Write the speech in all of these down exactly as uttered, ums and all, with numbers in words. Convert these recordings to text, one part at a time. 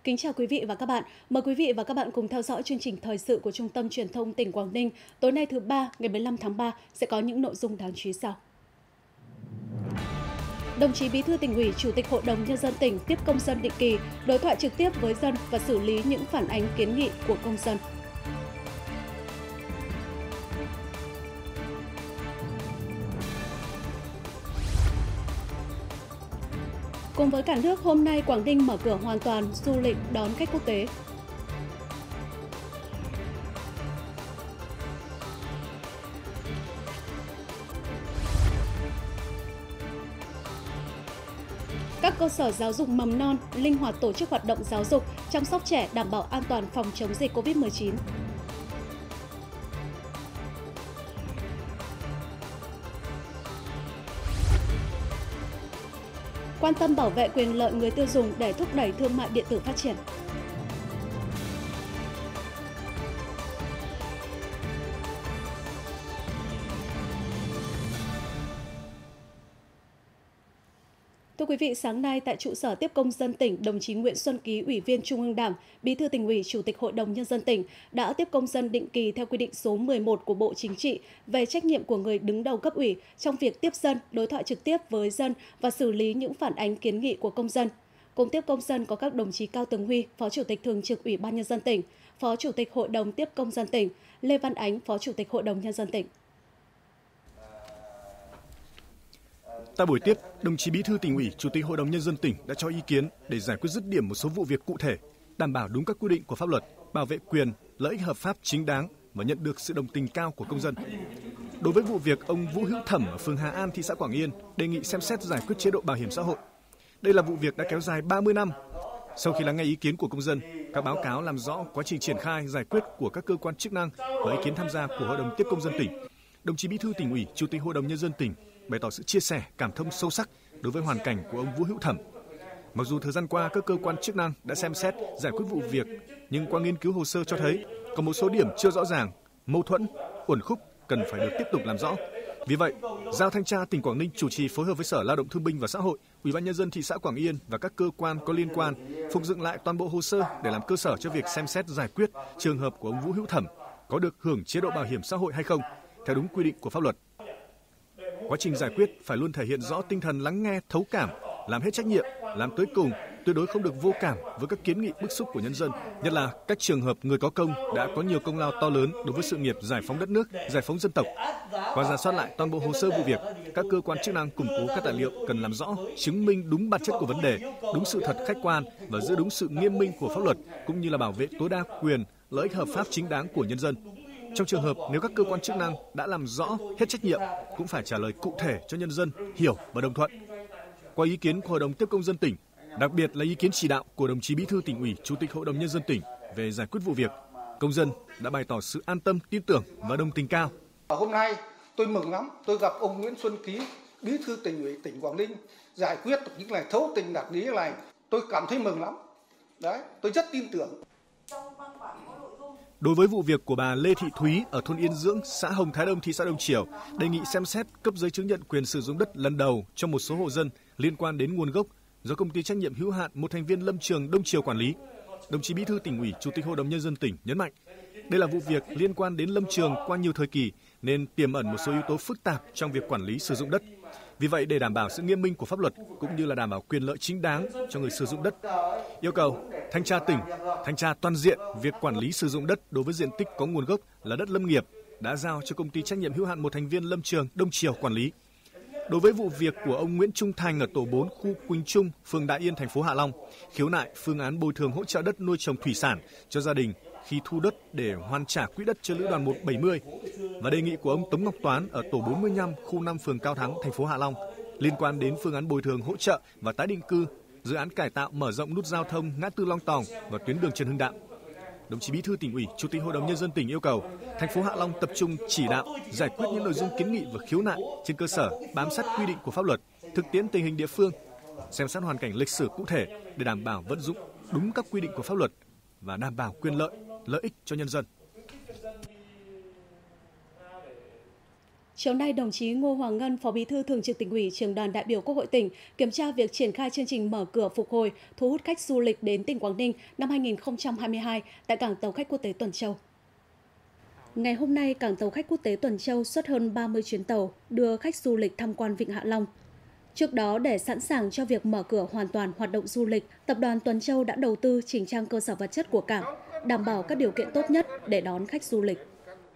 Kính chào quý vị và các bạn. Mời quý vị và các bạn cùng theo dõi chương trình thời sự của Trung tâm Truyền thông tỉnh Quảng Ninh. Tối nay thứ ba, ngày mười lăm tháng ba sẽ có những nội dung đáng chú ý sau. Đồng chí Bí thư Tỉnh ủy, Chủ tịch Hội đồng Nhân dân tỉnh tiếp công dân định kỳ, đối thoại trực tiếp với dân và xử lý những phản ánh kiến nghị của công dân. Cùng với cả nước, hôm nay Quảng Ninh mở cửa hoàn toàn du lịch đón khách quốc tế. Các cơ sở giáo dục mầm non linh hoạt tổ chức hoạt động giáo dục, chăm sóc trẻ đảm bảo an toàn phòng chống dịch Covid mười chín. Quan tâm bảo vệ quyền lợi người tiêu dùng để thúc đẩy thương mại điện tử phát triển. Thưa quý vị, sáng nay tại trụ sở tiếp công dân tỉnh, đồng chí Nguyễn Xuân Ký, Ủy viên Trung ương Đảng, Bí thư Tỉnh ủy, Chủ tịch Hội đồng Nhân dân tỉnh đã tiếp công dân định kỳ theo quy định số mười một của Bộ Chính trị về trách nhiệm của người đứng đầu cấp ủy trong việc tiếp dân, đối thoại trực tiếp với dân và xử lý những phản ánh kiến nghị của công dân. Cùng tiếp công dân có các đồng chí Cao Tường Huy, Phó Chủ tịch Thường trực Ủy ban Nhân dân tỉnh, Phó Chủ tịch Hội đồng tiếp công dân tỉnh, Lê Văn Ánh, Phó Chủ tịch Hội đồng Nhân dân tỉnh. Tại buổi tiếp, đồng chí Bí thư Tỉnh ủy, Chủ tịch Hội đồng Nhân dân tỉnh đã cho ý kiến để giải quyết dứt điểm một số vụ việc cụ thể, đảm bảo đúng các quy định của pháp luật, bảo vệ quyền, lợi ích hợp pháp chính đáng và nhận được sự đồng tình cao của công dân. Đối với vụ việc ông Vũ Hữu Thẩm ở phường Hà An, thị xã Quảng Yên đề nghị xem xét giải quyết chế độ bảo hiểm xã hội. Đây là vụ việc đã kéo dài ba mươi năm. Sau khi lắng nghe ý kiến của công dân, các báo cáo làm rõ quá trình triển khai giải quyết của các cơ quan chức năng và ý kiến tham gia của Hội đồng tiếp công dân tỉnh, đồng chí Bí thư Tỉnh ủy, Chủ tịch Hội đồng Nhân dân tỉnh bày tỏ sự chia sẻ, cảm thông sâu sắc đối với hoàn cảnh của ông Vũ Hữu Thẩm. Mặc dù thời gian qua các cơ quan chức năng đã xem xét giải quyết vụ việc, nhưng qua nghiên cứu hồ sơ cho thấy có một số điểm chưa rõ ràng, mâu thuẫn, uẩn khúc cần phải được tiếp tục làm rõ. Vì vậy, giao Thanh tra tỉnh Quảng Ninh chủ trì phối hợp với Sở Lao động Thương binh và Xã hội, Ủy ban Nhân dân thị xã Quảng Yên và các cơ quan có liên quan phục dựng lại toàn bộ hồ sơ để làm cơ sở cho việc xem xét giải quyết trường hợp của ông Vũ Hữu Thẩm có được hưởng chế độ bảo hiểm xã hội hay không theo đúng quy định của pháp luật. Quá trình giải quyết phải luôn thể hiện rõ tinh thần lắng nghe, thấu cảm, làm hết trách nhiệm, làm tới cùng, tuyệt đối không được vô cảm với các kiến nghị bức xúc của nhân dân, nhất là các trường hợp người có công đã có nhiều công lao to lớn đối với sự nghiệp giải phóng đất nước, giải phóng dân tộc. Qua rà soát lại toàn bộ hồ sơ vụ việc, các cơ quan chức năng củng cố các tài liệu cần làm rõ, chứng minh đúng bản chất của vấn đề, đúng sự thật khách quan và giữ đúng sự nghiêm minh của pháp luật, cũng như là bảo vệ tối đa quyền, lợi ích hợp pháp chính đáng của nhân dân. Trong trường hợp nếu các cơ quan chức năng đã làm rõ hết trách nhiệm, cũng phải trả lời cụ thể cho nhân dân hiểu và đồng thuận. Qua ý kiến của Hội đồng tiếp công dân tỉnh, đặc biệt là ý kiến chỉ đạo của đồng chí Bí thư Tỉnh ủy, Chủ tịch Hội đồng Nhân dân tỉnh về giải quyết vụ việc, công dân đã bày tỏ sự an tâm, tin tưởng và đồng tình cao. Hôm nay tôi mừng lắm, tôi gặp ông Nguyễn Xuân Ký, Bí thư Tỉnh ủy tỉnh Quảng Ninh giải quyết được những này thấu tình đạt lý này, tôi cảm thấy mừng lắm. Đấy, tôi rất tin tưởng. Đối với vụ việc của bà Lê Thị Thúy ở thôn Yên Dưỡng, xã Hồng Thái Đông, thị xã Đông Triều, đề nghị xem xét cấp giấy chứng nhận quyền sử dụng đất lần đầu cho một số hộ dân liên quan đến nguồn gốc do công ty trách nhiệm hữu hạn một thành viên Lâm Trường Đông Triều quản lý. Đồng chí Bí thư Tỉnh ủy, Chủ tịch Hội đồng Nhân dân tỉnh nhấn mạnh, đây là vụ việc liên quan đến Lâm Trường qua nhiều thời kỳ nên tiềm ẩn một số yếu tố phức tạp trong việc quản lý sử dụng đất. Vì vậy, để đảm bảo sự nghiêm minh của pháp luật cũng như là đảm bảo quyền lợi chính đáng cho người sử dụng đất, yêu cầu thanh tra tỉnh thanh tra toàn diện việc quản lý sử dụng đất đối với diện tích có nguồn gốc là đất lâm nghiệp đã giao cho công ty trách nhiệm hữu hạn một thành viên Lâm Trường Đông Triều quản lý. Đối với vụ việc của ông Nguyễn Trung Thành ở tổ bốn khu Quỳnh Trung, phường Đại Yên, thành phố Hạ Long, khiếu nại phương án bồi thường hỗ trợ đất nuôi trồng thủy sản cho gia đình khi thu đất để hoàn trả quỹ đất cho lữ đoàn một trăm bảy mươi và đề nghị của ông Tống Ngọc Toán ở tổ bốn mươi lăm khu năm phường Cao Thắng, thành phố Hạ Long liên quan đến phương án bồi thường hỗ trợ và tái định cư dự án cải tạo mở rộng nút giao thông ngã tư Long Tòng và tuyến đường Trần Hưng Đạo. Đồng chí Bí thư Tỉnh ủy, Chủ tịch Hội đồng Nhân dân tỉnh yêu cầu thành phố Hạ Long tập trung chỉ đạo giải quyết những nội dung kiến nghị và khiếu nại trên cơ sở bám sát quy định của pháp luật, thực tiễn tình hình địa phương, xem xét hoàn cảnh lịch sử cụ thể để đảm bảo vận dụng đúng các quy định của pháp luật và đảm bảo quyền lợi, lợi ích cho nhân dân. Chiều nay, đồng chí Ngô Hoàng Ngân, Phó Bí thư Thường trực Tỉnh ủy, Trưởng đoàn đại biểu Quốc hội tỉnh kiểm tra việc triển khai chương trình mở cửa phục hồi, thu hút khách du lịch đến tỉnh Quảng Ninh năm hai nghìn không trăm hai mươi hai tại cảng tàu khách quốc tế Tuần Châu. Ngày hôm nay, cảng tàu khách quốc tế Tuần Châu xuất hơn ba mươi chuyến tàu đưa khách du lịch tham quan Vịnh Hạ Long. Trước đó, để sẵn sàng cho việc mở cửa hoàn toàn hoạt động du lịch, Tập đoàn Tuần Châu đã đầu tư chỉnh trang cơ sở vật chất của cảng, đảm bảo các điều kiện tốt nhất để đón khách du lịch.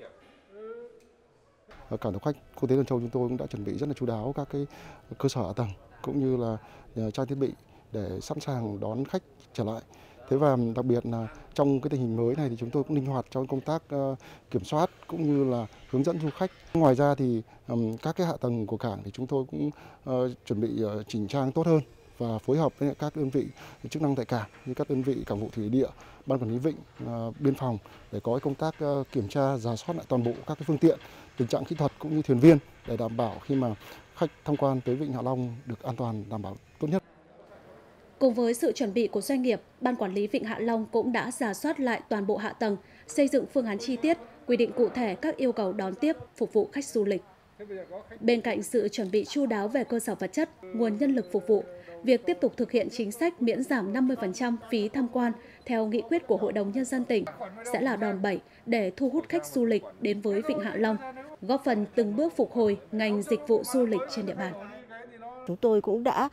Ở cảng tàu khách quốc tế Tuần Châu chúng tôi cũng đã chuẩn bị rất là chu đáo các cái cơ sở hạ tầng cũng như là trang thiết bị để sẵn sàng đón khách trở lại. Thế và đặc biệt là trong cái tình hình mới này thì chúng tôi cũng linh hoạt trong công tác uh, kiểm soát cũng như là hướng dẫn du khách. Ngoài ra thì um, các cái hạ tầng của cảng thì chúng tôi cũng uh, chuẩn bị uh, chỉnh trang tốt hơn và phối hợp với các đơn vị chức năng tại cảng như các đơn vị cảng vụ thủy địa, ban quản lý vịnh, uh, biên phòng để có công tác uh, kiểm tra, rà soát lại toàn bộ các cái phương tiện, tình trạng kỹ thuật cũng như thuyền viên để đảm bảo khi mà khách tham quan tới Vịnh Hạ Long được an toàn, đảm bảo tốt nhất. Cùng với sự chuẩn bị của doanh nghiệp, Ban Quản lý Vịnh Hạ Long cũng đã rà soát lại toàn bộ hạ tầng, xây dựng phương án chi tiết, quy định cụ thể các yêu cầu đón tiếp, phục vụ khách du lịch. Bên cạnh sự chuẩn bị chu đáo về cơ sở vật chất, nguồn nhân lực phục vụ, việc tiếp tục thực hiện chính sách miễn giảm năm mươi phần trăm phí tham quan theo nghị quyết của Hội đồng Nhân dân tỉnh sẽ là đòn bẩy để thu hút khách du lịch đến với Vịnh Hạ Long, góp phần từng bước phục hồi ngành dịch vụ du lịch trên địa bàn. Chúng tôi cũng đã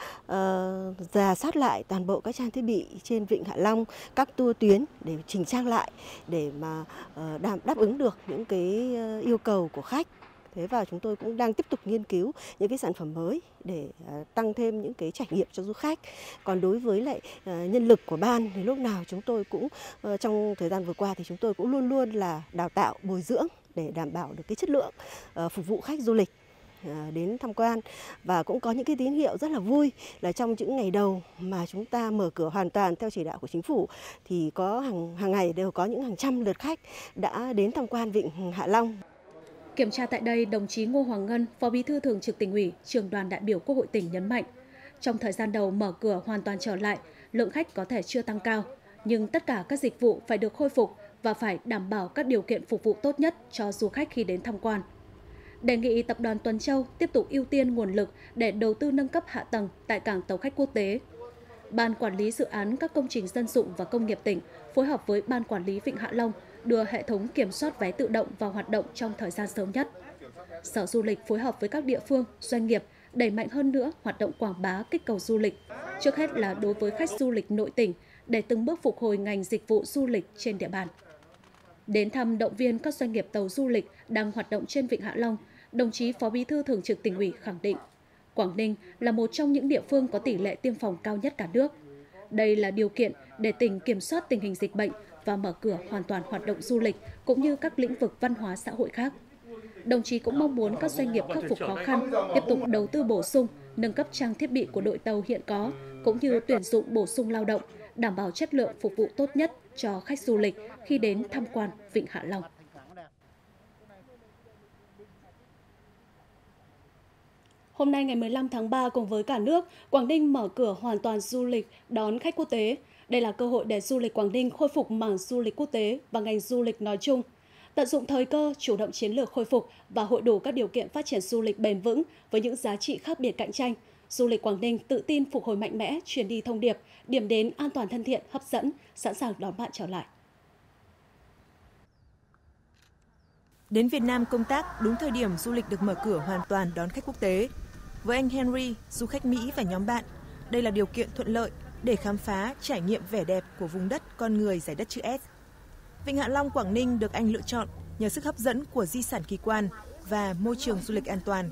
uh, rà soát lại toàn bộ các trang thiết bị trên Vịnh Hạ Long, các tour tuyến để chỉnh trang lại để mà uh, đáp, đáp ứng được những cái uh, yêu cầu của khách. Thế và chúng tôi cũng đang tiếp tục nghiên cứu những cái sản phẩm mới để uh, tăng thêm những cái trải nghiệm cho du khách. Còn đối với lại uh, nhân lực của ban thì lúc nào chúng tôi cũng uh, trong thời gian vừa qua thì chúng tôi cũng luôn luôn là đào tạo, bồi dưỡng để đảm bảo được cái chất lượng uh, phục vụ khách du lịch đến tham quan. Và cũng có những cái tín hiệu rất là vui là trong những ngày đầu mà chúng ta mở cửa hoàn toàn theo chỉ đạo của chính phủ thì có hàng hàng ngày đều có những hàng trăm lượt khách đã đến tham quan Vịnh Hạ Long. Kiểm tra tại đây, đồng chí Ngô Hoàng Ngân, Phó Bí thư Thường trực Tỉnh ủy, Trưởng đoàn đại biểu Quốc hội tỉnh nhấn mạnh, trong thời gian đầu mở cửa hoàn toàn trở lại, lượng khách có thể chưa tăng cao, nhưng tất cả các dịch vụ phải được khôi phục và phải đảm bảo các điều kiện phục vụ tốt nhất cho du khách khi đến tham quan. Đề nghị Tập đoàn Tuần Châu tiếp tục ưu tiên nguồn lực để đầu tư nâng cấp hạ tầng tại cảng tàu khách quốc tế. Ban Quản lý Dự án các công trình dân dụng và công nghiệp tỉnh phối hợp với Ban Quản lý Vịnh Hạ Long đưa hệ thống kiểm soát vé tự động vào hoạt động trong thời gian sớm nhất. Sở Du lịch phối hợp với các địa phương, doanh nghiệp đẩy mạnh hơn nữa hoạt động quảng bá kích cầu du lịch, trước hết là đối với khách du lịch nội tỉnh để từng bước phục hồi ngành dịch vụ du lịch trên địa bàn. Đến thăm động viên các doanh nghiệp tàu du lịch đang hoạt động trên Vịnh Hạ Long, đồng chí Phó Bí thư Thường trực Tỉnh ủy khẳng định, Quảng Ninh là một trong những địa phương có tỷ lệ tiêm phòng cao nhất cả nước. Đây là điều kiện để tỉnh kiểm soát tình hình dịch bệnh và mở cửa hoàn toàn hoạt động du lịch cũng như các lĩnh vực văn hóa xã hội khác. Đồng chí cũng mong muốn các doanh nghiệp khắc phục khó khăn, tiếp tục đầu tư bổ sung, nâng cấp trang thiết bị của đội tàu hiện có, cũng như tuyển dụng bổ sung lao động, đảm bảo chất lượng phục vụ tốt nhất cho khách du lịch khi đến tham quan Vịnh Hạ Long. Hôm nay ngày mười lăm tháng ba, cùng với cả nước, Quảng Ninh mở cửa hoàn toàn du lịch đón khách quốc tế. Đây là cơ hội để du lịch Quảng Ninh khôi phục mảng du lịch quốc tế và ngành du lịch nói chung. Tận dụng thời cơ, chủ động chiến lược khôi phục và hội đủ các điều kiện phát triển du lịch bền vững với những giá trị khác biệt cạnh tranh. Du lịch Quảng Ninh tự tin phục hồi mạnh mẽ, truyền đi thông điệp, điểm đến an toàn thân thiện, hấp dẫn, sẵn sàng đón bạn trở lại. Đến Việt Nam công tác đúng thời điểm du lịch được mở cửa hoàn toàn đón khách quốc tế. Với anh Henry, du khách Mỹ và nhóm bạn, đây là điều kiện thuận lợi để khám phá, trải nghiệm vẻ đẹp của vùng đất con người dải đất chữ S. Vịnh Hạ Long Quảng Ninh được anh lựa chọn nhờ sức hấp dẫn của di sản kỳ quan và môi trường du lịch an toàn.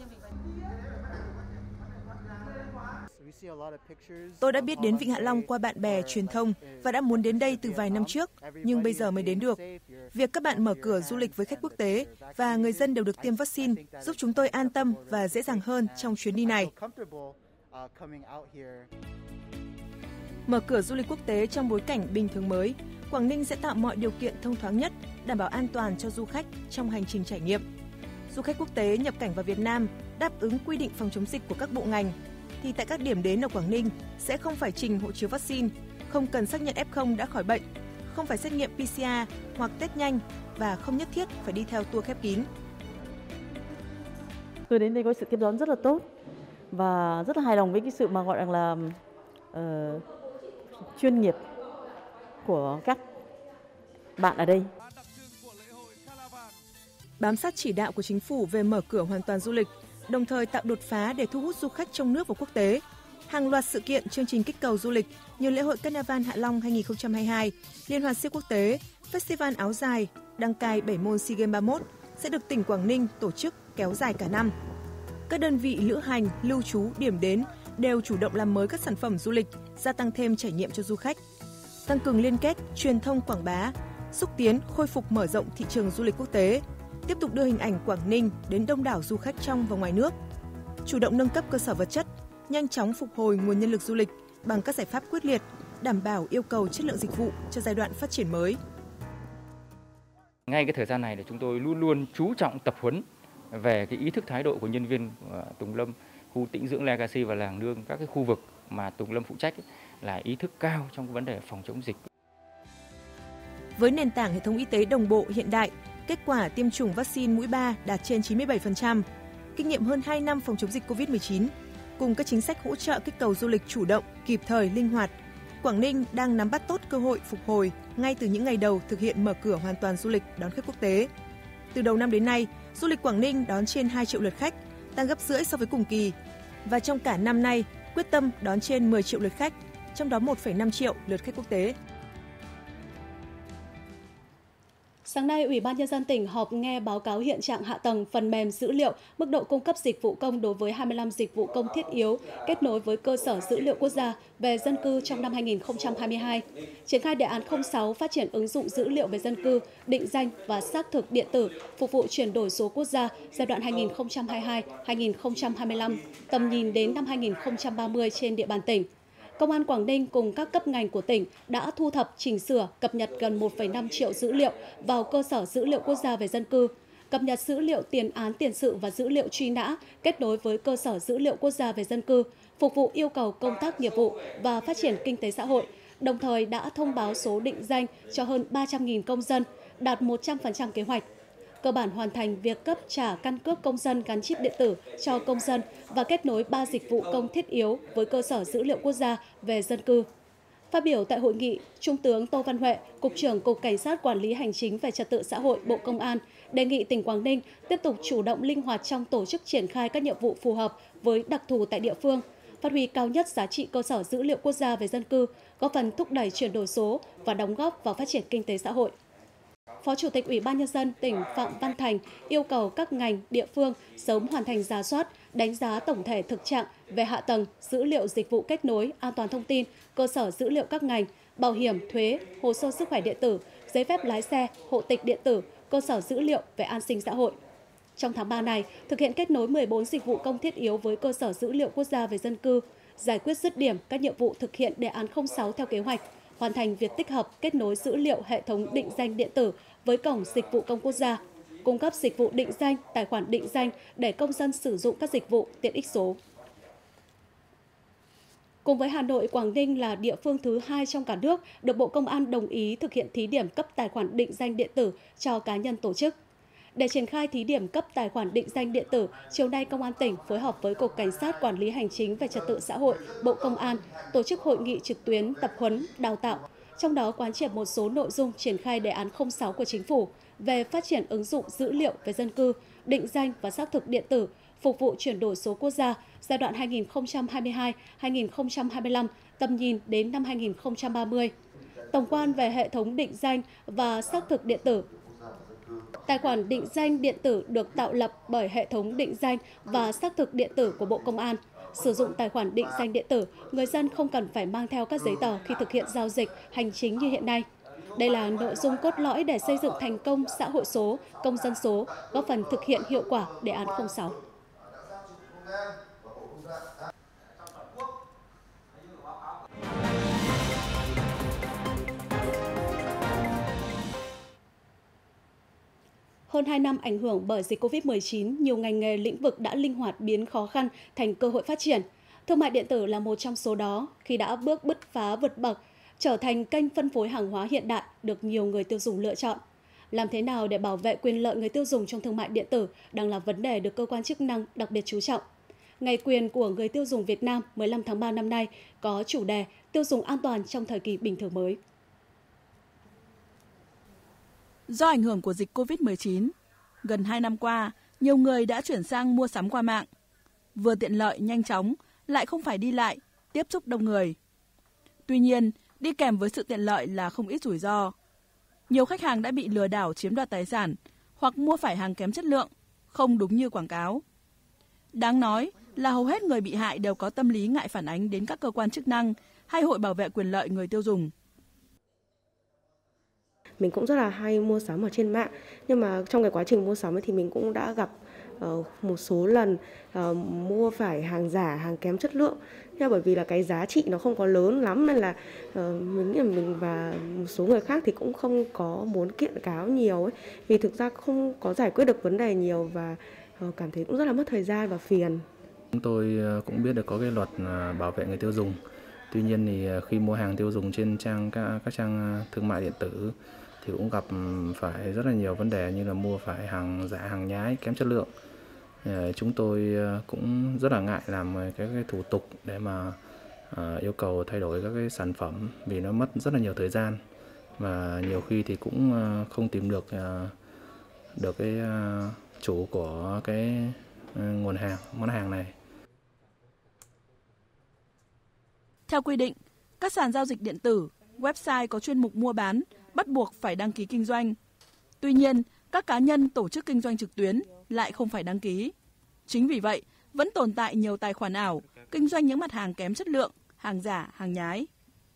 Tôi đã biết đến Vịnh Hạ Long qua bạn bè, truyền thông và đã muốn đến đây từ vài năm trước, nhưng bây giờ mới đến được. Việc các bạn mở cửa du lịch với khách quốc tế và người dân đều được tiêm vaccine giúp chúng tôi an tâm và dễ dàng hơn trong chuyến đi này. Mở cửa du lịch quốc tế trong bối cảnh bình thường mới, Quảng Ninh sẽ tạo mọi điều kiện thông thoáng nhất, đảm bảo an toàn cho du khách trong hành trình trải nghiệm. Du khách quốc tế nhập cảnh vào Việt Nam đáp ứng quy định phòng chống dịch của các bộ ngành, thì tại các điểm đến ở Quảng Ninh sẽ không phải trình hộ chiếu vaccine, không cần xác nhận ép không đã khỏi bệnh, không phải xét nghiệm pê xê rờ hoặc test nhanh và không nhất thiết phải đi theo tour khép kín. Tôi đến đây có sự tiếp đón rất là tốt và rất là hài lòng với cái sự mà gọi là uh, chuyên nghiệp của các bạn ở đây. Bám sát chỉ đạo của chính phủ về mở cửa hoàn toàn du lịch, đồng thời tạo đột phá để thu hút du khách trong nước và quốc tế. Hàng loạt sự kiện, chương trình kích cầu du lịch như lễ hội Carnival Hạ Long hai không hai hai, Liên hoan siếc quốc tế, Festival áo dài, đăng cai bảy môn SEA Games ba mươi mốt sẽ được tỉnh Quảng Ninh tổ chức kéo dài cả năm. Các đơn vị lữ hành, lưu trú, điểm đến đều chủ động làm mới các sản phẩm du lịch, gia tăng thêm trải nghiệm cho du khách, tăng cường liên kết, truyền thông quảng bá, xúc tiến, khôi phục mở rộng thị trường du lịch quốc tế, tiếp tục đưa hình ảnh Quảng Ninh đến đông đảo du khách trong và ngoài nước, chủ động nâng cấp cơ sở vật chất, nhanh chóng phục hồi nguồn nhân lực du lịch bằng các giải pháp quyết liệt, đảm bảo yêu cầu chất lượng dịch vụ cho giai đoạn phát triển mới. Ngay cái thời gian này thì chúng tôi luôn luôn chú trọng tập huấn về cái ý thức thái độ của nhân viên Tùng Lâm, khu tĩnh dưỡng Legacy và Làng Nương, các cái khu vực mà Tùng Lâm phụ trách là ý thức cao trong cái vấn đề phòng chống dịch. Với nền tảng hệ thống y tế đồng bộ hiện đại, kết quả tiêm chủng vaccine mũi ba đạt trên chín mươi bảy phần trăm, kinh nghiệm hơn hai năm phòng chống dịch covid mười chín, cùng các chính sách hỗ trợ kích cầu du lịch chủ động, kịp thời, linh hoạt, Quảng Ninh đang nắm bắt tốt cơ hội phục hồi ngay từ những ngày đầu thực hiện mở cửa hoàn toàn du lịch đón khách quốc tế. Từ đầu năm đến nay, du lịch Quảng Ninh đón trên hai triệu lượt khách, tăng gấp rưỡi so với cùng kỳ. Và trong cả năm nay, quyết tâm đón trên mười triệu lượt khách, trong đó một phẩy năm triệu lượt khách quốc tế. Sáng nay, Ủy ban Nhân dân tỉnh họp nghe báo cáo hiện trạng hạ tầng, phần mềm dữ liệu, mức độ cung cấp dịch vụ công đối với hai mươi lăm dịch vụ công thiết yếu kết nối với cơ sở dữ liệu quốc gia về dân cư trong năm hai nghìn không trăm hai mươi hai. Triển khai đề án không sáu phát triển ứng dụng dữ liệu về dân cư, định danh và xác thực điện tử phục vụ chuyển đổi số quốc gia giai đoạn hai nghìn không trăm hai mươi hai đến hai nghìn không trăm hai mươi lăm, tầm nhìn đến năm hai nghìn không trăm ba mươi trên địa bàn tỉnh. Công an Quảng Ninh cùng các cấp ngành của tỉnh đã thu thập, chỉnh sửa, cập nhật gần một phẩy năm triệu dữ liệu vào cơ sở dữ liệu quốc gia về dân cư, cập nhật dữ liệu tiền án tiền sự và dữ liệu truy nã kết nối với cơ sở dữ liệu quốc gia về dân cư, phục vụ yêu cầu công tác nghiệp vụ và phát triển kinh tế xã hội, đồng thời đã thông báo số định danh cho hơn ba trăm nghìn công dân, đạt một trăm phần trăm kế hoạch. Cơ bản hoàn thành việc cấp trả căn cước công dân gắn chip điện tử cho công dân và kết nối ba dịch vụ công thiết yếu với cơ sở dữ liệu quốc gia về dân cư. Phát biểu tại hội nghị, Trung tướng Tô Văn Huệ, Cục trưởng Cục Cảnh sát Quản lý Hành chính về Trật tự xã hội Bộ Công an, đề nghị tỉnh Quảng Ninh tiếp tục chủ động linh hoạt trong tổ chức triển khai các nhiệm vụ phù hợp với đặc thù tại địa phương, phát huy cao nhất giá trị cơ sở dữ liệu quốc gia về dân cư, góp phần thúc đẩy chuyển đổi số và đóng góp vào phát triển kinh tế xã hội. Phó Chủ tịch Ủy ban Nhân dân tỉnh Phạm Văn Thành yêu cầu các ngành, địa phương sớm hoàn thành rà soát, đánh giá tổng thể thực trạng về hạ tầng, dữ liệu dịch vụ kết nối, an toàn thông tin, cơ sở dữ liệu các ngành, bảo hiểm, thuế, hồ sơ sức khỏe điện tử, giấy phép lái xe, hộ tịch điện tử, cơ sở dữ liệu về an sinh xã hội. Trong tháng ba này, thực hiện kết nối mười bốn dịch vụ công thiết yếu với cơ sở dữ liệu quốc gia về dân cư, giải quyết dứt điểm các nhiệm vụ thực hiện đề án không sáu theo kế hoạch, hoàn thành việc tích hợp kết nối dữ liệu hệ thống định danh điện tử với cổng dịch vụ công quốc gia, cung cấp dịch vụ định danh, tài khoản định danh để công dân sử dụng các dịch vụ tiện ích số. Cùng với Hà Nội, Quảng Ninh là địa phương thứ hai trong cả nước được Bộ Công an đồng ý thực hiện thí điểm cấp tài khoản định danh điện tử cho cá nhân tổ chức. Để triển khai thí điểm cấp tài khoản định danh điện tử, chiều nay Công an tỉnh phối hợp với Cục Cảnh sát Quản lý Hành chính về Trật tự xã hội, Bộ Công an tổ chức hội nghị trực tuyến tập huấn, đào tạo, trong đó quán triệt một số nội dung triển khai đề án không sáu của Chính phủ về phát triển ứng dụng dữ liệu về dân cư, định danh và xác thực điện tử phục vụ chuyển đổi số quốc gia giai đoạn hai nghìn không trăm hai mươi hai đến hai nghìn không trăm hai mươi lăm, tầm nhìn đến năm hai nghìn không trăm ba mươi. Tổng quan về hệ thống định danh và xác thực điện tử. Tài khoản định danh điện tử được tạo lập bởi hệ thống định danh và xác thực điện tử của Bộ Công an. Sử dụng tài khoản định danh điện tử, người dân không cần phải mang theo các giấy tờ khi thực hiện giao dịch hành chính như hiện nay. Đây là nội dung cốt lõi để xây dựng thành công xã hội số, công dân số, góp phần thực hiện hiệu quả đề án không sáu. Hơn hai năm ảnh hưởng bởi dịch Covid mười chín, nhiều ngành nghề lĩnh vực đã linh hoạt biến khó khăn thành cơ hội phát triển. Thương mại điện tử là một trong số đó khi đã bước bứt phá vượt bậc, trở thành kênh phân phối hàng hóa hiện đại được nhiều người tiêu dùng lựa chọn. Làm thế nào để bảo vệ quyền lợi người tiêu dùng trong thương mại điện tử đang là vấn đề được cơ quan chức năng đặc biệt chú trọng. Ngày quyền của người tiêu dùng Việt Nam mười lăm tháng ba năm nay có chủ đề tiêu dùng an toàn trong thời kỳ bình thường mới. Do ảnh hưởng của dịch Covid mười chín, gần hai năm qua, nhiều người đã chuyển sang mua sắm qua mạng. Vừa tiện lợi, nhanh chóng, lại không phải đi lại, tiếp xúc đông người. Tuy nhiên, đi kèm với sự tiện lợi là không ít rủi ro. Nhiều khách hàng đã bị lừa đảo chiếm đoạt tài sản hoặc mua phải hàng kém chất lượng, không đúng như quảng cáo. Đáng nói là hầu hết người bị hại đều có tâm lý ngại phản ánh đến các cơ quan chức năng hay hội bảo vệ quyền lợi người tiêu dùng. Mình cũng rất là hay mua sắm ở trên mạng, nhưng mà trong cái quá trình mua sắm ấy thì mình cũng đã gặp uh, một số lần uh, mua phải hàng giả, hàng kém chất lượng. Nhưng bởi vì là cái giá trị nó không có lớn lắm nên là uh, mình nghĩ là mình và một số người khác thì cũng không có muốn kiện cáo nhiều ấy, vì thực ra không có giải quyết được vấn đề nhiều và uh, cảm thấy cũng rất là mất thời gian và phiền. Chúng tôi cũng biết được có cái luật bảo vệ người tiêu dùng. Tuy nhiên thì khi mua hàng tiêu dùng trên trang các, các trang thương mại điện tử thì cũng gặp phải rất là nhiều vấn đề như là mua phải hàng giả, hàng nhái, kém chất lượng. Chúng tôi cũng rất là ngại làm cái, cái thủ tục để mà uh, yêu cầu thay đổi các cái sản phẩm vì nó mất rất là nhiều thời gian và nhiều khi thì cũng uh, không tìm được uh, được cái uh, chủ của cái uh, nguồn hàng, món hàng này. Theo quy định, các sàn giao dịch điện tử, website có chuyên mục mua bán bắt buộc phải đăng ký kinh doanh. Tuy nhiên, các cá nhân tổ chức kinh doanh trực tuyến lại không phải đăng ký. Chính vì vậy, vẫn tồn tại nhiều tài khoản ảo, kinh doanh những mặt hàng kém chất lượng, hàng giả, hàng nhái.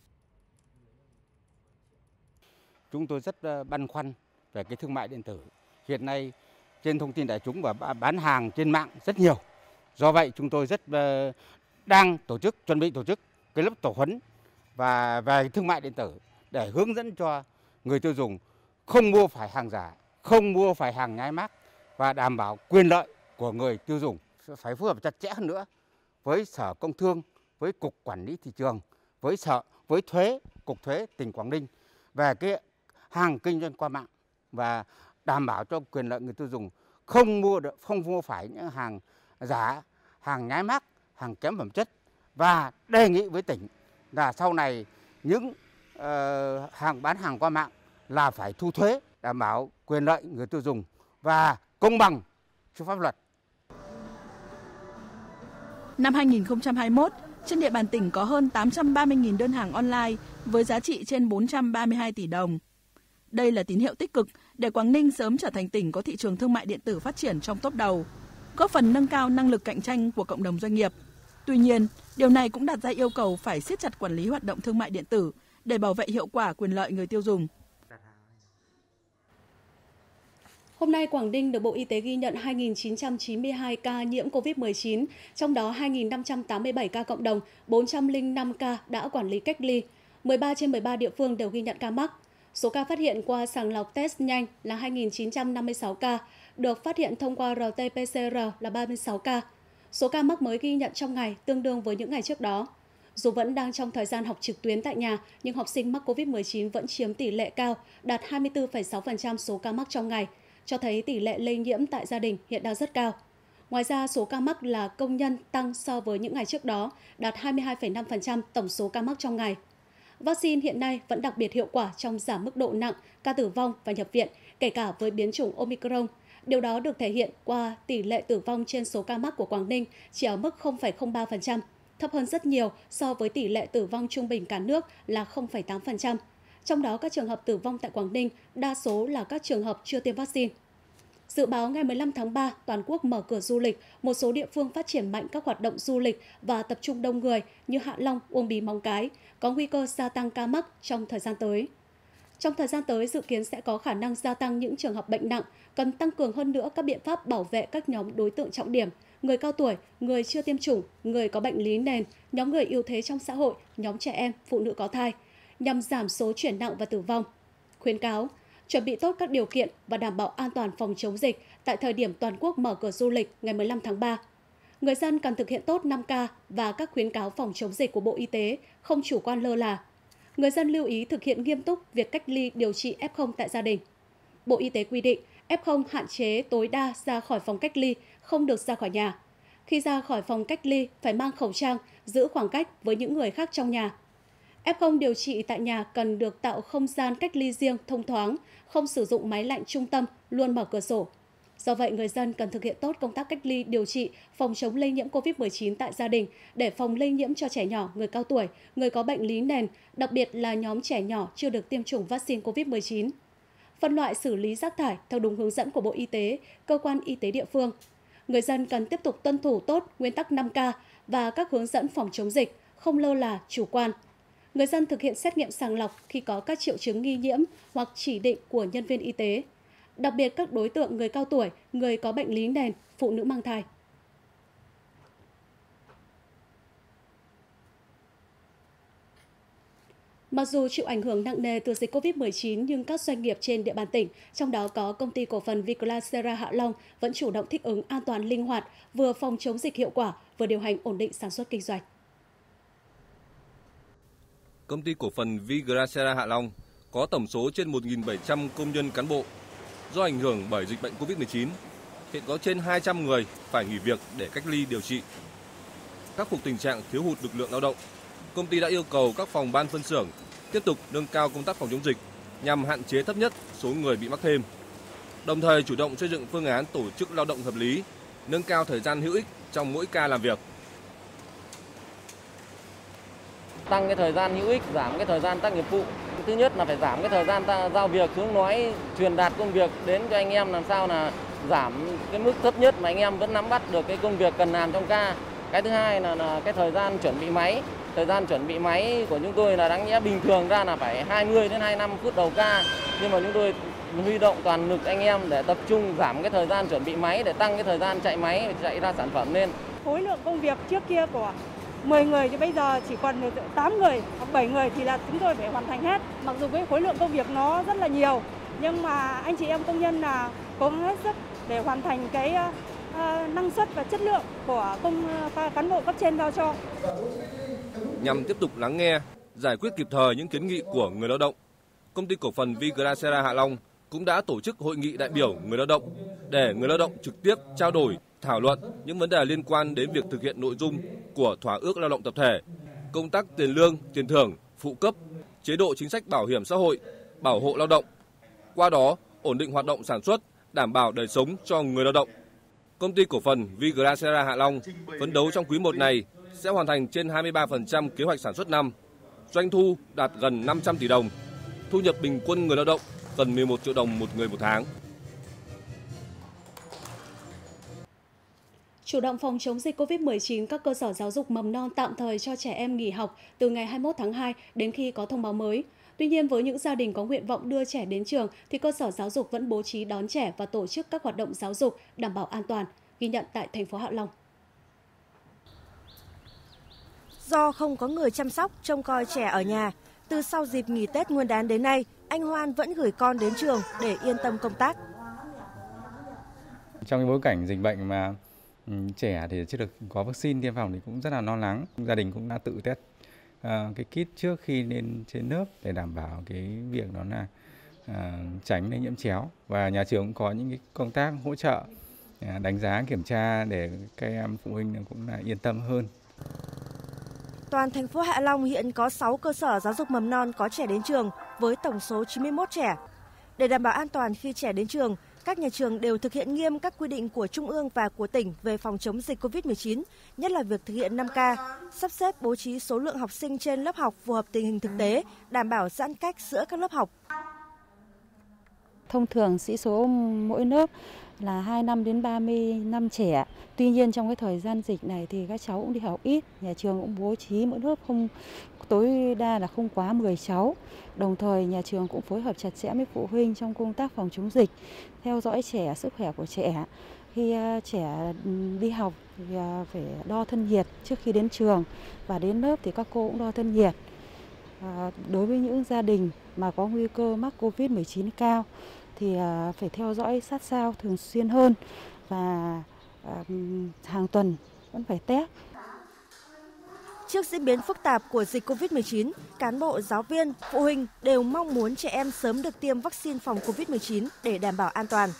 Chúng tôi rất băn khoăn về cái thương mại điện tử. Hiện nay trên thông tin đại chúng và bán hàng trên mạng rất nhiều. Do vậy chúng tôi rất đang tổ chức, chuẩn bị tổ chức cái lớp tổ huấn và về thương mại điện tử để hướng dẫn cho người tiêu dùng không mua phải hàng giả, không mua phải hàng nhái mác và đảm bảo quyền lợi của người tiêu dùng. Phải phối hợp chặt chẽ hơn nữa với Sở Công Thương, với Cục Quản lý Thị trường, với Sở, với Thuế, Cục Thuế tỉnh Quảng Ninh về cái hàng kinh doanh qua mạng và đảm bảo cho quyền lợi người tiêu dùng không mua được, không mua phải những hàng giả, hàng nhái mác, hàng kém phẩm chất và đề nghị với tỉnh là sau này những uh, hàng bán hàng qua mạng là phải thu thuế, đảm bảo quyền lợi người tiêu dùng và công bằng trước pháp luật. Năm hai nghìn không trăm hai mươi mốt, trên địa bàn tỉnh có hơn tám trăm ba mươi nghìn đơn hàng online với giá trị trên bốn trăm ba mươi hai tỷ đồng. Đây là tín hiệu tích cực để Quảng Ninh sớm trở thành tỉnh có thị trường thương mại điện tử phát triển trong top đầu, góp phần nâng cao năng lực cạnh tranh của cộng đồng doanh nghiệp. Tuy nhiên, điều này cũng đặt ra yêu cầu phải siết chặt quản lý hoạt động thương mại điện tử để bảo vệ hiệu quả quyền lợi người tiêu dùng. Hôm nay, Quảng Ninh được Bộ Y tế ghi nhận hai nghìn chín trăm chín mươi hai ca nhiễm covid mười chín, trong đó hai nghìn năm trăm tám mươi bảy ca cộng đồng, bốn trăm lẻ năm ca đã quản lý cách ly. mười ba trên mười ba địa phương đều ghi nhận ca mắc. Số ca phát hiện qua sàng lọc test nhanh là hai nghìn chín trăm năm mươi sáu ca, được phát hiện thông qua rờ tê pê xê rờ là ba mươi sáu ca. Số ca mắc mới ghi nhận trong ngày tương đương với những ngày trước đó. Dù vẫn đang trong thời gian học trực tuyến tại nhà, nhưng học sinh mắc covid mười chín vẫn chiếm tỷ lệ cao, đạt hai mươi tư phẩy sáu phần trăm số ca mắc trong ngày, cho thấy tỷ lệ lây nhiễm tại gia đình hiện đang rất cao. Ngoài ra, số ca mắc là công nhân tăng so với những ngày trước đó, đạt hai mươi hai phẩy năm phần trăm tổng số ca mắc trong ngày. Vaccine hiện nay vẫn đặc biệt hiệu quả trong giảm mức độ nặng, ca tử vong và nhập viện, kể cả với biến chủng Omicron. Điều đó được thể hiện qua tỷ lệ tử vong trên số ca mắc của Quảng Ninh chỉ ở mức không phẩy không ba phần trăm, thấp hơn rất nhiều so với tỷ lệ tử vong trung bình cả nước là không phẩy tám phần trăm. Trong đó, các trường hợp tử vong tại Quảng Ninh đa số là các trường hợp chưa tiêm vaccine. Dự báo ngày mười lăm tháng ba, toàn quốc mở cửa du lịch, một số địa phương phát triển mạnh các hoạt động du lịch và tập trung đông người như Hạ Long, Uông Bí, Móng Cái, có nguy cơ gia tăng ca mắc trong thời gian tới. Trong thời gian tới, dự kiến sẽ có khả năng gia tăng những trường hợp bệnh nặng, cần tăng cường hơn nữa các biện pháp bảo vệ các nhóm đối tượng trọng điểm, người cao tuổi, người chưa tiêm chủng, người có bệnh lý nền, nhóm người yếu thế trong xã hội, nhóm trẻ em, phụ nữ có thai, nhằm giảm số chuyển nặng và tử vong. Khuyến cáo, chuẩn bị tốt các điều kiện và đảm bảo an toàn phòng chống dịch tại thời điểm toàn quốc mở cửa du lịch ngày mười lăm tháng ba. Người dân cần thực hiện tốt năm K và các khuyến cáo phòng chống dịch của Bộ Y tế, không chủ quan lơ là. Người dân lưu ý thực hiện nghiêm túc việc cách ly điều trị ép không tại gia đình. Bộ Y tế quy định ép không hạn chế tối đa ra khỏi phòng cách ly, không được ra khỏi nhà. Khi ra khỏi phòng cách ly phải mang khẩu trang, giữ khoảng cách với những người khác trong nhà. ép không điều trị tại nhà cần được tạo không gian cách ly riêng, thông thoáng, không sử dụng máy lạnh trung tâm, luôn mở cửa sổ. Do vậy, người dân cần thực hiện tốt công tác cách ly, điều trị, phòng chống lây nhiễm covid mười chín tại gia đình để phòng lây nhiễm cho trẻ nhỏ, người cao tuổi, người có bệnh lý nền, đặc biệt là nhóm trẻ nhỏ chưa được tiêm chủng vaccine covid mười chín. Phân loại xử lý rác thải theo đúng hướng dẫn của Bộ Y tế, cơ quan y tế địa phương. Người dân cần tiếp tục tuân thủ tốt nguyên tắc năm K và các hướng dẫn phòng chống dịch, không lơ là, chủ quan. Người dân thực hiện xét nghiệm sàng lọc khi có các triệu chứng nghi nhiễm hoặc chỉ định của nhân viên y tế. Đặc biệt các đối tượng người cao tuổi, người có bệnh lý nền, phụ nữ mang thai. Mặc dù chịu ảnh hưởng nặng nề từ dịch covid mười chín nhưng các doanh nghiệp trên địa bàn tỉnh, trong đó có công ty cổ phần Vigracera Hạ Long vẫn chủ động thích ứng an toàn linh hoạt, vừa phòng chống dịch hiệu quả, vừa điều hành ổn định sản xuất kinh doanh. Công ty cổ phần Vigracera Hạ Long có tổng số trên một nghìn bảy trăm công nhân cán bộ. Do ảnh hưởng bởi dịch bệnh covid mười chín, hiện có trên hai trăm người phải nghỉ việc để cách ly điều trị. Khắc phục tình trạng thiếu hụt lực lượng lao động, công ty đã yêu cầu các phòng ban phân xưởng tiếp tục nâng cao công tác phòng chống dịch nhằm hạn chế thấp nhất số người bị mắc thêm. Đồng thời chủ động xây dựng phương án tổ chức lao động hợp lý, nâng cao thời gian hữu ích trong mỗi ca làm việc. Tăng cái thời gian hữu ích, giảm cái thời gian tác nghiệp vụ. Thứ nhất là phải giảm cái thời gian ta giao việc xuống nói, truyền đạt công việc đến cho anh em làm sao là giảm cái mức thấp nhất mà anh em vẫn nắm bắt được cái công việc cần làm trong ca. Cái thứ hai là, là cái thời gian chuẩn bị máy. Thời gian chuẩn bị máy của chúng tôi là đáng nhẽ bình thường ra là phải hai mươi đến hai mươi lăm phút đầu ca. Nhưng mà chúng tôi huy động toàn lực anh em để tập trung giảm cái thời gian chuẩn bị máy để tăng cái thời gian chạy máy, chạy ra sản phẩm lên. Khối lượng công việc trước kia của mười người thì bây giờ chỉ còn tám người hoặc bảy người thì là chúng tôi phải hoàn thành hết. Mặc dù cái khối lượng công việc nó rất là nhiều nhưng mà anh chị em công nhân là cố gắng hết sức để hoàn thành cái uh, năng suất và chất lượng của công uh, cán bộ cấp trên giao cho. Nhằm tiếp tục lắng nghe, giải quyết kịp thời những kiến nghị của người lao động, công ty cổ phần Vigracera Hạ Long cũng đã tổ chức hội nghị đại biểu người lao động để người lao động trực tiếp trao đổi, thảo luận những vấn đề liên quan đến việc thực hiện nội dung của thỏa ước lao động tập thể, công tác tiền lương, tiền thưởng, phụ cấp, chế độ chính sách bảo hiểm xã hội, bảo hộ lao động. Qua đó, ổn định hoạt động sản xuất, đảm bảo đời sống cho người lao động. Công ty cổ phần Vigracera Hạ Long phấn đấu trong quý một này sẽ hoàn thành trên hai mươi ba phần trăm kế hoạch sản xuất năm, doanh thu đạt gần năm trăm tỷ đồng, thu nhập bình quân người lao động gần mười một triệu đồng một người một tháng. Chủ động phòng chống dịch covid mười chín, các cơ sở giáo dục mầm non tạm thời cho trẻ em nghỉ học từ ngày hai mươi mốt tháng hai đến khi có thông báo mới. Tuy nhiên, với những gia đình có nguyện vọng đưa trẻ đến trường thì cơ sở giáo dục vẫn bố trí đón trẻ và tổ chức các hoạt động giáo dục đảm bảo an toàn, ghi nhận tại thành phố Hạ Long. Do không có người chăm sóc, trông coi trẻ ở nhà, từ sau dịp nghỉ Tết Nguyên đán đến nay, anh Hoan vẫn gửi con đến trường để yên tâm công tác. Trong cái bối cảnh dịch bệnh mà trẻ thì chưa được có vaccine tiêm phòng thì cũng rất là lo lắng. Gia đình cũng đã tự test uh, cái kit trước khi lên trên lớp để đảm bảo cái việc đó là uh, tránh lây nhiễm chéo. Và nhà trường cũng có những cái công tác hỗ trợ, uh, đánh giá, kiểm tra để các em phụ huynh cũng là yên tâm hơn. Toàn thành phố Hạ Long hiện có sáu cơ sở giáo dục mầm non có trẻ đến trường với tổng số chín mươi mốt trẻ. Để đảm bảo an toàn khi trẻ đến trường, các nhà trường đều thực hiện nghiêm các quy định của Trung ương và của tỉnh về phòng chống dịch covid mười chín, nhất là việc thực hiện năm K, sắp xếp bố trí số lượng học sinh trên lớp học phù hợp tình hình thực tế, đảm bảo giãn cách giữa các lớp học. Thông thường sĩ số mỗi lớp là hai mươi lăm đến ba mươi năm trẻ. Tuy nhiên trong cái thời gian dịch này thì các cháu cũng đi học ít, nhà trường cũng bố trí mỗi lớp không tối đa là không quá mười cháu. Đồng thời nhà trường cũng phối hợp chặt chẽ với phụ huynh trong công tác phòng chống dịch, theo dõi trẻ, sức khỏe của trẻ. Khi trẻ đi học thì phải đo thân nhiệt trước khi đến trường và đến lớp thì các cô cũng đo thân nhiệt. Đối với những gia đình mà có nguy cơ mắc covid mười chín cao thì phải theo dõi sát sao thường xuyên hơn và hàng tuần vẫn phải test. Trước diễn biến phức tạp của dịch Covid mười chín, cán bộ, giáo viên, phụ huynh đều mong muốn trẻ em sớm được tiêm vaccine phòng Covid mười chín để đảm bảo an toàn.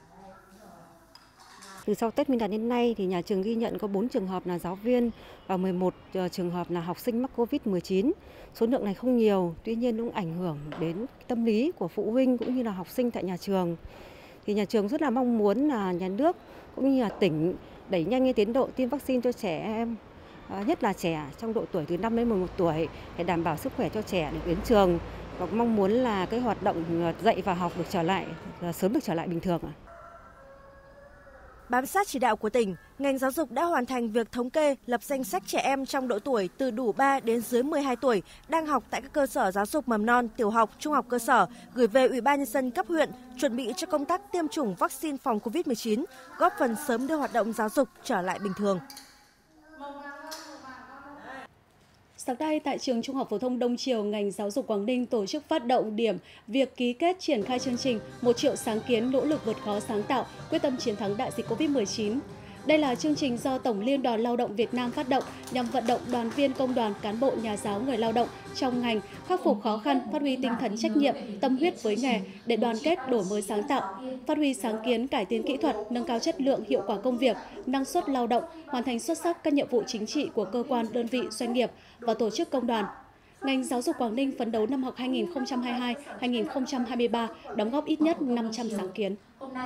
Từ sau Tết Nguyên đán đến nay thì nhà trường ghi nhận có bốn trường hợp là giáo viên và mười một trường hợp là học sinh mắc Covid mười chín. Số lượng này không nhiều, tuy nhiên cũng ảnh hưởng đến tâm lý của phụ huynh cũng như là học sinh tại nhà trường. Thì nhà trường rất là mong muốn là nhà nước cũng như là tỉnh đẩy nhanh cái tiến độ tiêm vaccine cho trẻ em, nhất là trẻ trong độ tuổi từ năm đến mười một tuổi để đảm bảo sức khỏe cho trẻ được đến trường, và mong muốn là cái hoạt động dạy và học được trở lại sớm được trở lại bình thường. Bám sát chỉ đạo của tỉnh, ngành giáo dục đã hoàn thành việc thống kê, lập danh sách trẻ em trong độ tuổi từ đủ ba đến dưới mười hai tuổi đang học tại các cơ sở giáo dục mầm non, tiểu học, trung học cơ sở, gửi về Ủy ban nhân dân cấp huyện, chuẩn bị cho công tác tiêm chủng vaccine phòng Covid mười chín, góp phần sớm đưa hoạt động giáo dục trở lại bình thường. Sáng nay, tại trường Trung học phổ thông Đông Triều, ngành giáo dục Quảng Ninh tổ chức phát động điểm việc ký kết triển khai chương trình một triệu sáng kiến nỗ lực vượt khó sáng tạo, quyết tâm chiến thắng đại dịch Covid mười chín. Đây là chương trình do Tổng Liên đoàn Lao động Việt Nam phát động nhằm vận động đoàn viên công đoàn, cán bộ, nhà giáo, người lao động trong ngành khắc phục khó khăn, phát huy tinh thần trách nhiệm, tâm huyết với nghề để đoàn kết, đổi mới sáng tạo, phát huy sáng kiến, cải tiến kỹ thuật, nâng cao chất lượng, hiệu quả công việc, năng suất lao động, hoàn thành xuất sắc các nhiệm vụ chính trị của cơ quan, đơn vị, doanh nghiệp và tổ chức công đoàn. Ngành giáo dục Quảng Ninh phấn đấu năm học hai nghìn không trăm hai mươi hai hai nghìn không trăm hai mươi ba đóng góp ít nhất năm trăm sáng kiến.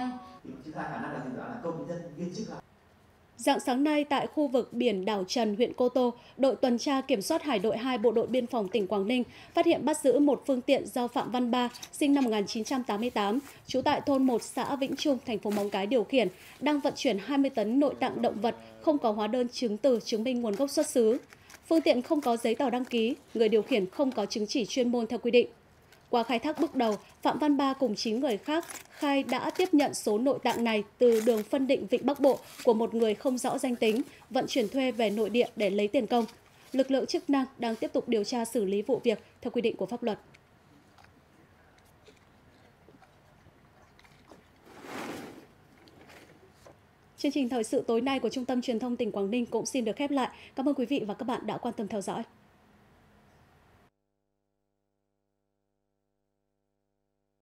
Rạng sáng nay, tại khu vực biển đảo Trần, huyện Cô Tô, đội tuần tra kiểm soát hải đội hai Bộ đội Biên phòng tỉnh Quảng Ninh phát hiện bắt giữ một phương tiện do Phạm Văn Ba, sinh năm một nghìn chín trăm tám mươi tám, trú tại thôn một, xã Vĩnh Trung, thành phố Móng Cái điều khiển, đang vận chuyển hai mươi tấn nội tạng động vật không có hóa đơn chứng từ chứng minh nguồn gốc xuất xứ. Phương tiện không có giấy tờ đăng ký, người điều khiển không có chứng chỉ chuyên môn theo quy định. Qua khai thác bước đầu, Phạm Văn Ba cùng chín người khác khai đã tiếp nhận số nội tạng này từ đường phân định Vịnh Bắc Bộ của một người không rõ danh tính, vận chuyển thuê về nội địa để lấy tiền công. Lực lượng chức năng đang tiếp tục điều tra xử lý vụ việc theo quy định của pháp luật. Chương trình thời sự tối nay của Trung tâm Truyền thông tỉnh Quảng Ninh cũng xin được khép lại. Cảm ơn quý vị và các bạn đã quan tâm theo dõi.